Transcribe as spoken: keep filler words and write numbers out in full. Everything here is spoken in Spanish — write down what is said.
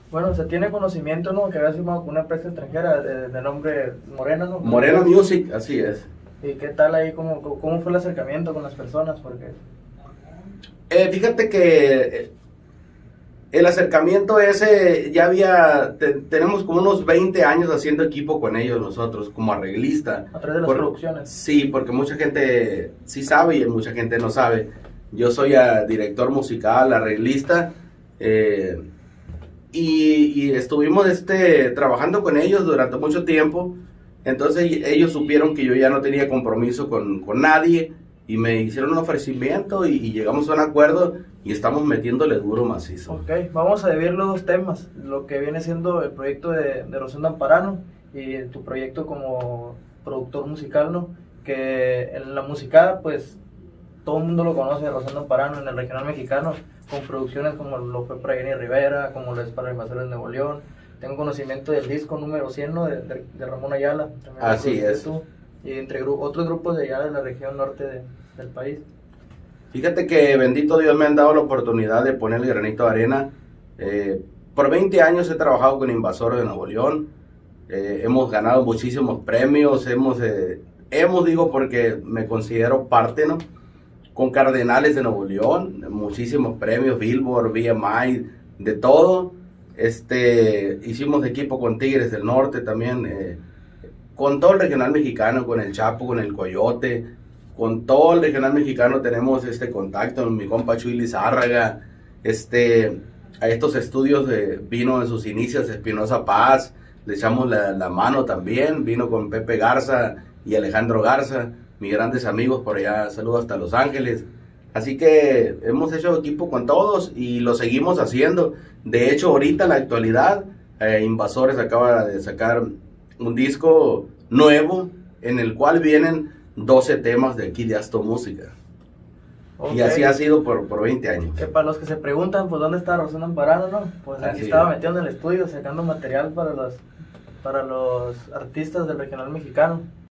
Bueno, se tiene conocimiento, ¿no? Que había firmado con una empresa extranjera de, de nombre Morena, ¿no? Morena Music, así es. ¿Y qué tal ahí? ¿Cómo, cómo fue el acercamiento con las personas? Porque... Eh, fíjate que el acercamiento ese ya había, te, tenemos como unos veinte años haciendo equipo con ellos nosotros, como arreglista. A través de las Por, producciones. Sí, porque mucha gente sí sabe y mucha gente no sabe. Yo soy a, director musical, arreglista, eh, y, y estuvimos este, trabajando con ellos durante mucho tiempo. Entonces ellos supieron que yo ya no tenía compromiso con, con nadie y me hicieron un ofrecimiento y, y llegamos a un acuerdo y estamos metiéndole duro macizo. Ok, vamos a dividir los dos temas, lo que viene siendo el proyecto de, de Rosendo Amparano y tu proyecto como productor musical, ¿no? Que en la música, pues, todo el mundo lo conoce, Rosendo Amparano, en el regional mexicano, con producciones como lo fue para Jenny Rivera, como lo es para Invasores de Nuevo León. Tengo conocimiento del disco número cien, ¿no? de, de, de Ramón Ayala. Así es. Tú, y entre gru otros grupos de allá de la región norte de, del país. Fíjate que bendito Dios me han dado la oportunidad de poner el granito de arena. Eh, por veinte años he trabajado con Invasores de Nuevo León. Eh, hemos ganado muchísimos premios. Hemos, eh, hemos, digo, porque me considero parte, ¿no? Con Cardenales de Nuevo León, muchísimos premios, Billboard, B M I, de todo. Este, hicimos equipo con Tigres del Norte también, eh, con todo el regional mexicano, con el Chapo, con el Coyote, con todo el regional mexicano tenemos este contacto. Mi compa Chuy Lizárraga, este, a estos estudios de, vino en sus inicios Espinosa Paz, le echamos la, la mano también, vino con Pepe Garza y Alejandro Garza, mis grandes amigos por allá, saludos hasta Los Ángeles. Así que hemos hecho equipo con todos y lo seguimos haciendo. De hecho, ahorita en la actualidad, eh, Invasores acaba de sacar un disco nuevo en el cual vienen doce temas de aquí de Asto Música. Okay. Y así ha sido por, por veinte años. Que para los que se preguntan, pues, ¿dónde está Rosendo Amparano, no? Pues aquí así estaba es. Metido en el estudio, sacando material para los, para los artistas del regional mexicano.